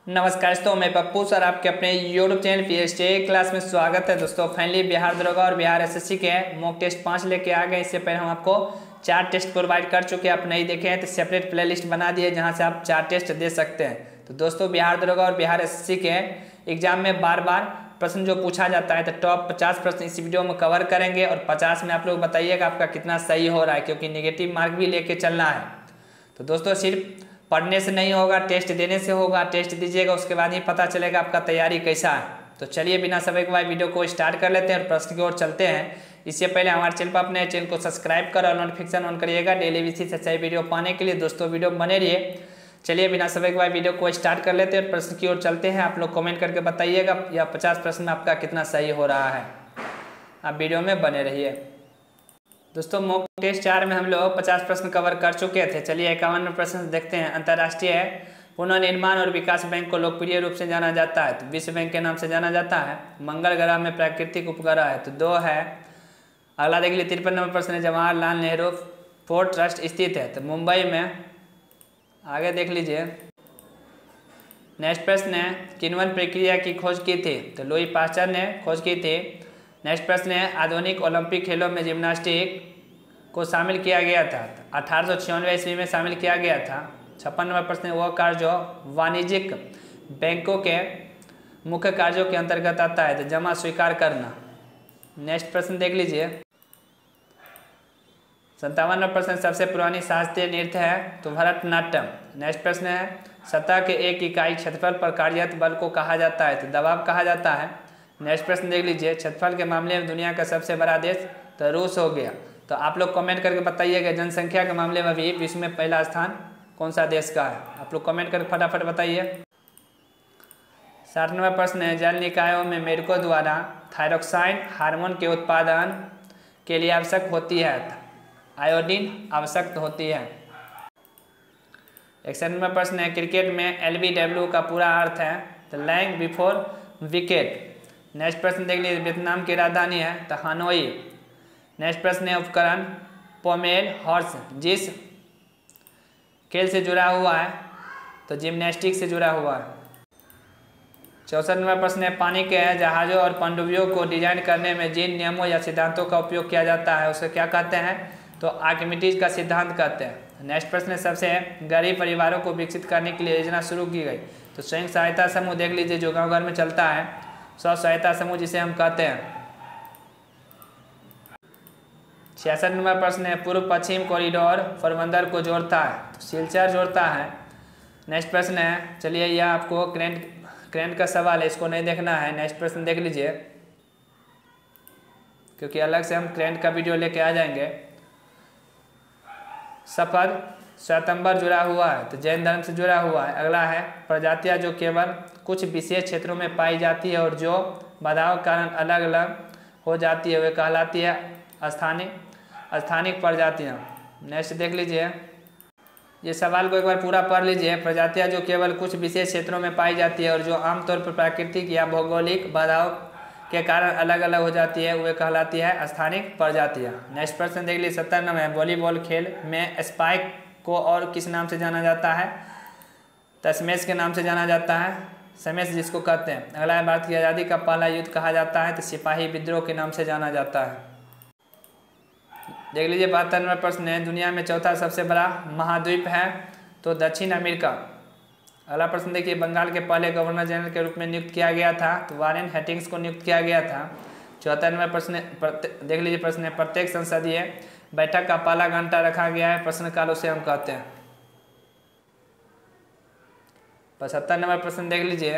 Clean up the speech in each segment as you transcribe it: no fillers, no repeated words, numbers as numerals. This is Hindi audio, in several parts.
नमस्कार दोस्तों, मैं पप्पू सर आपके अपने यूट्यूब चैनल पीएसटी क्लास में स्वागत है। दोस्तों फाइनली बिहार दरोगा और बिहार एसएससी के मॉक टेस्ट 5 लेके आ गए। इससे पहले हम आपको 4 टेस्ट प्रोवाइड कर चुके हैं। आप नहीं देखे हैं तो सेपरेट प्लेलिस्ट बना दिए जहां से आप 4 टेस्ट दे सकते हैं। तो दोस्तों बिहार दरोगा और बिहार एसएससी के एग्जाम में बार बार प्रश्न जो पूछा जाता है तो टॉप 50 प्रश्न इस वीडियो में कवर करेंगे और 50 में आप लोग बताइएगा आपका कितना सही हो रहा है, क्योंकि नेगेटिव मार्क भी लेके चलना है। तो दोस्तों सिर्फ पढ़ने से नहीं होगा, टेस्ट देने से होगा। टेस्ट दीजिएगा उसके बाद ही पता चलेगा आपका तैयारी कैसा है। तो चलिए बिना समय के बाद वीडियो को स्टार्ट कर लेते हैं और प्रश्न की ओर चलते हैं। इससे पहले हमारे चैनल पर अपने चैनल को सब्सक्राइब कर और नोटिफिकेशन ऑन करिएगा डेली बेसिस से अच्छी वीडियो पाने के लिए। दोस्तों वीडियो बने रहिए। चलिए बिना समय के बाद वीडियो को स्टार्ट कर लेते हैं और प्रश्न की ओर चलते हैं। आप लोग कमेंट करके बताइएगा या 50 प्रश्न में आपका कितना सही हो रहा है। आप वीडियो में बने रहिए। दोस्तों मॉक टेस्ट 4 में हम लोग 50 प्रश्न कवर कर चुके थे। चलिए 51वें प्रश्न देखते हैं। अंतर्राष्ट्रीय पुनर्निर्माण और विकास बैंक को लोकप्रिय रूप से जाना जाता है तो विश्व बैंक के नाम से जाना जाता है। मंगल ग्रह में प्राकृतिक उपग्रह है तो 2 है। अगला देख लीजिए 53वां प्रश्न है। जवाहरलाल नेहरू पोर्ट ट्रस्ट स्थित है तो मुंबई में। आगे देख लीजिए नेक्स्ट प्रश्न है। किण्वन प्रक्रिया की खोज की थी तो लुई पास्चर ने खोज की थी। नेक्स्ट प्रश्न है। आधुनिक ओलंपिक खेलों में जिम्नास्टिक को शामिल किया गया था 1896 ईस्वी में शामिल किया गया था। 56वां प्रश्न है। वह कार्य जो वाणिज्यिक बैंकों के मुख्य कार्यों के अंतर्गत आता है तो जमा स्वीकार करना। नेक्स्ट प्रश्न देख लीजिए 57वां प्रश्न। सबसे पुरानी शास्त्रीय नृत्य है तो भरतनाट्यम। नेक्स्ट प्रश्न है। सतह के एक इकाई क्षेत्रफल पर कार्यरत बल को कहा जाता है तो दबाव कहा जाता है। नेक्स्ट प्रश्न देख लीजिए क्षेत्रफल के मामले में दुनिया का सबसे बड़ा देश तो रूस हो गया। तो आप लोग कमेंट करके बताइएगा जनसंख्या के मामले में भी विश्व में पहला स्थान कौन सा देश का है। आप लोग कमेंट करके फटाफट बताइए। 60वां प्रश्न है। जल निकायों में मेढकों द्वारा थायरोक्साइन हार्मोन के उत्पादन के लिए आवश्यक होती है आयोडीन आवश्यक होती है। 61वां प्रश्न है। क्रिकेट में LBW का पूरा अर्थ है तो लैंग बिफोर विकेट। नेक्स्ट प्रश्न देख लीजिए वियतनाम की राजधानी है तो हनोई। नेक्स्ट प्रश्न है। उपकरण पोमेल हॉर्स जिस खेल से जुड़ा हुआ है तो जिम्नास्टिक से जुड़ा हुआ है। 64वां प्रश्न है। पानी के जहाज़ों और पनडुब्बियों को डिजाइन करने में जिन नियमों या सिद्धांतों का उपयोग किया जाता है उसे क्या कहते हैं तो आर्किमिडीज का सिद्धांत कहते हैं। नेक्स्ट प्रश्न है। सबसे गरीब परिवारों को विकसित करने के लिए योजना शुरू की गई तो संयुक्त सहायता समूह देख लीजिए जो गाँव घर में चलता है, स्व सहायता समूह जिसे हम कहते हैं। 66वां प्रश्न है। पूर्व पश्चिम कॉरिडोर पोरबंदर को जोड़ता है तो सिलचर जोड़ता है। नेक्स्ट प्रश्न है। चलिए यह आपको करंट का सवाल है, इसको नहीं देखना है। नेक्स्ट प्रश्न देख लीजिए क्योंकि अलग से हम करंट का वीडियो लेके आ जाएंगे। सफर स्वयंवर जुड़ा हुआ है तो जैन धर्म से जुड़ा हुआ है। अगला है प्रजातियां जो केवल कुछ विशेष क्षेत्रों में पाई जाती है और जो बाधाओं के कारण अलग अलग हो जाती है वे कहलाती है स्थानिक प्रजातियां। नेक्स्ट देख लीजिए ये सवाल को एक बार पूरा पढ़ लीजिए। प्रजातियां जो केवल कुछ विशेष क्षेत्रों में पाई जाती है और जो आमतौर पर प्राकृतिक या भौगोलिक बाधाओं के कारण अलग अलग हो जाती है वे कहलाती है स्थानिक प्रजातियां। नेक्स्ट प्रश्न देख लीजिए 57 में। वॉलीबॉल खेल में स्पाइक को और किस नाम से जाना जाता है तो स्मैश के नाम से जाना जाता है, स्मैश जिसको कहते हैं। अगला है। भारत की आज़ादी का पहला युद्ध कहा जाता है तो सिपाही विद्रोह के नाम से जाना जाता है। देख लीजिए 72वां प्रश्न है। दुनिया में चौथा सबसे बड़ा महाद्वीप है तो दक्षिण अमेरिका। अगला प्रश्न देखिए। बंगाल के पहले गवर्नर जनरल के रूप में नियुक्त किया गया था तो वारेन हेस्टिंग्स को नियुक्त किया गया था। 74वां प्रश्न देख लीजिए प्रश्न है। प्रत्येक संसदीय बैठक का पहला घंटा रखा गया है प्रश्नकाल उसे हम कहते हैं। 75वां प्रश्न देख लीजिए।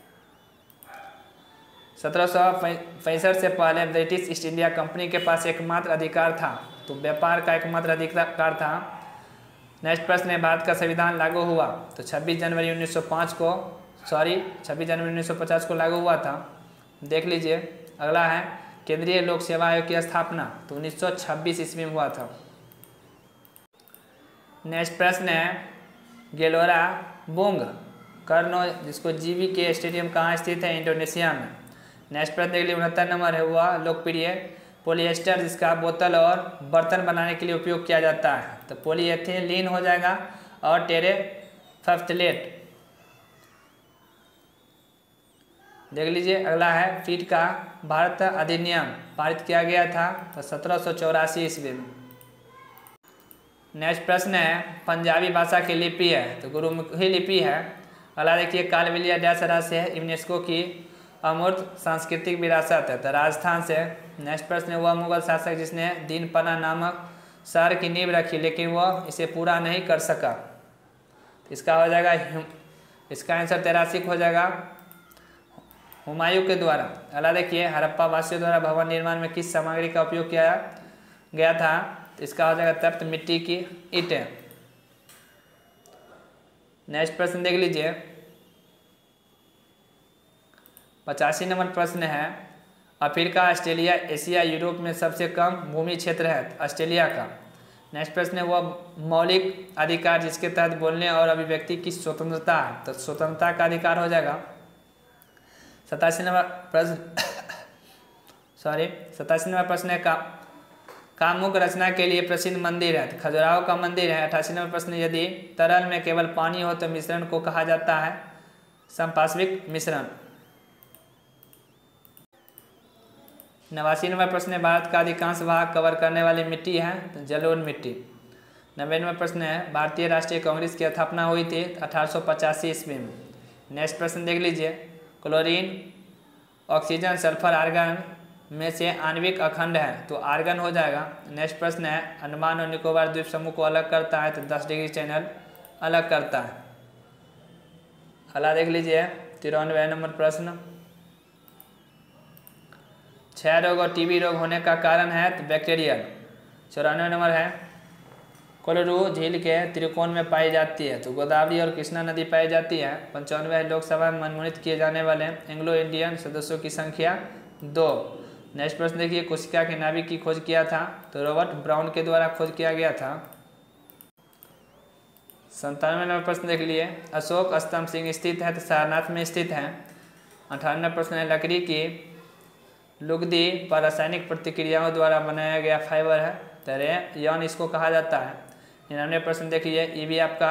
1765 से पहले ब्रिटिश ईस्ट इंडिया कंपनी के पास एकमात्र अधिकार था तो व्यापार का एकमात्र अधिकार था। नेक्स्ट प्रश्न है। भारत का संविधान लागू हुआ तो 26 जनवरी 1950 को लागू हुआ था। देख लीजिए। अगला है। केंद्रीय लोक सेवा आयोग की स्थापना तो 1926 ईस्वी में हुआ था। नेक्स्ट प्रश्न है। गेलोरा बुंग कर्नो जिसको जीवी के स्टेडियम कहाँ स्थित है इंडोनेशिया में। नेक्स्ट प्रश्न देख लीजिए 69 नंबर है। वह लोकप्रिय पॉलिएस्टर जिसका बोतल और बर्तन बनाने के लिए उपयोग किया जाता है तो पॉलीएथिलीन हो जाएगा और टेरेफथलेट। देख लीजिए। अगला है फीट का भारत अधिनियम पारित किया गया था तो 1784 ईस्वी में। नेक्स्ट प्रश्न है पंजाबी भाषा की लिपि है तो गुरुमुखी लिपि है। अगला देखिए कालबेलिया डैश राज्य है यूनेस्को की अमूर्त सांस्कृतिक विरासत है तो राजस्थान से। नेक्स्ट प्रश्न है वह मुगल शासक जिसने दीनपना नामक शहर की नींव रखी लेकिन वह इसे पूरा नहीं कर सका। इसका हो जाएगा इसका आंसर 83 हो जाएगा हुमायूं के द्वारा। अगला देखिए हड़प्पा वासियों द्वारा भवन निर्माण में किस सामग्री का उपयोग किया गया था तो इसका हो जाएगा तख्त मिट्टी की ईंटें। नेक्स्ट प्रश्न देख लीजिए 85 नंबर प्रश्न है अफ्रीका ऑस्ट्रेलिया एशिया यूरोप में सबसे कम भूमि क्षेत्र है ऑस्ट्रेलिया का। नेक्स्ट प्रश्न है वह मौलिक अधिकार जिसके तहत बोलने और अभिव्यक्ति की स्वतंत्रता है तो स्वतंत्रता का अधिकार हो जाएगा। 87 नंबर प्रश्न 87 नंबर प्रश्न है कामुक रचना के लिए प्रसिद्ध मंदिर है तो खजुराहो का मंदिर है। 88 नंबर प्रश्न यदि तरल में केवल पानी हो तो मिश्रण को कहा जाता है समपार्श्विक मिश्रण। 89 नंबर प्रश्न है भारत का अधिकांश भाग कवर करने वाली मिट्टी है तो जलोढ़ मिट्टी। 90 नंबर प्रश्न है भारतीय राष्ट्रीय कांग्रेस की स्थापना हुई थी 1885 ईस्वी में। नेक्स्ट प्रश्न देख लीजिए क्लोरीन ऑक्सीजन सल्फर आर्गन में से आणविक अखंड है तो आर्गन हो जाएगा। नेक्स्ट प्रश्न है अंडमान और निकोबार द्वीप समूह को अलग करता है तो 10 डिग्री चैनल अलग करता है। अगला देख लीजिए 93 नंबर प्रश्न क्षय रोग और टीबी रोग होने का कारण है तो बैक्टीरियल। 94 नंबर है कोलरू झील के त्रिकोण में पाई जाती है तो गोदावरी और कृष्णा नदी पाई जाती है। 95 लोकसभा में मनमोनित किए जाने वाले एंग्लो इंडियन सदस्यों की संख्या 2। नेक्स्ट प्रश्न देखिए कोशिका के नाभिक की खोज किया था तो रॉबर्ट ब्राउन के द्वारा खोज किया गया था। 97 नंबर प्रश्न देख लिए अशोक स्तंभ सिंह स्थित है तो सारनाथ में स्थित है। 98 प्रश्न है लकड़ी की लुगदी पर रासायनिक प्रतिक्रियाओं द्वारा बनाया गया फाइबर है तो रेयन इसको कहा जाता है। 99 प्रश्न देखिए ये भी आपका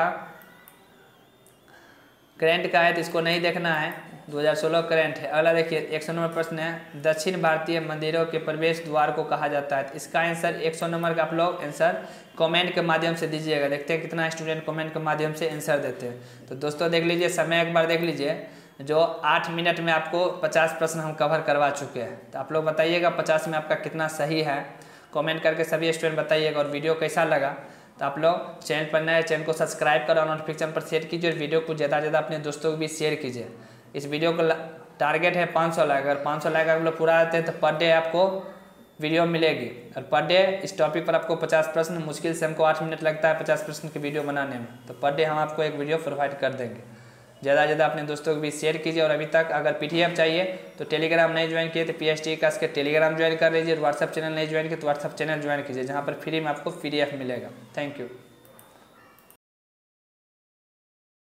करेंट का है तो इसको नहीं देखना है 2016 करेंट है। अगला देखिए 100 नंबर प्रश्न है दक्षिण भारतीय मंदिरों के प्रवेश द्वार को कहा जाता है। इसका आंसर 100 नंबर का आप लोग आंसर कमेंट के माध्यम से दीजिएगा। देखते हैं कितना स्टूडेंट कमेंट के माध्यम से आंसर देते हैं। तो दोस्तों देख लीजिए समय एक बार देख लीजिए जो 8 मिनट में आपको 50 प्रश्न हम कवर करवा चुके हैं। तो आप लोग बताइएगा 50 में आपका कितना सही है कमेंट करके सभी स्टूडेंट बताइएगा। और वीडियो कैसा लगा तो आप लोग चैनल पर नए चैनल को सब्सक्राइब करो नोटिफिकेशन पर शेयर कीजिए और वीडियो को ज़्यादा से ज़्यादा अपने दोस्तों को भी शेयर कीजिए। इस वीडियो को टारगेट है 500 लाइक। अगर 500 लाइक आप लोग पूरा आते हैं तो पर डे आपको वीडियो मिलेगी और पर डे इस टॉपिक पर आपको 50 प्रश्न मुश्किल से हमको 8 मिनट लगता है 50 प्रश्न की वीडियो बनाने में। तो पर डे हम आपको एक वीडियो प्रोवाइड कर देंगे। ज़्यादा से ज़्यादा अपने दोस्तों को भी शेयर कीजिए। और अभी तक अगर PDF चाहिए तो टेलीग्राम नहीं ज्वाइन किए तो PST का इसके टेलीग्राम ज्वाइन कर लीजिए। और व्हाट्सअप चैनल नहीं ज्वाइन किए तो व्हाट्सअप चैनल ज्वाइन कीजिए जहाँ पर फ्री में आपको PDF मिलेगा। Thank you.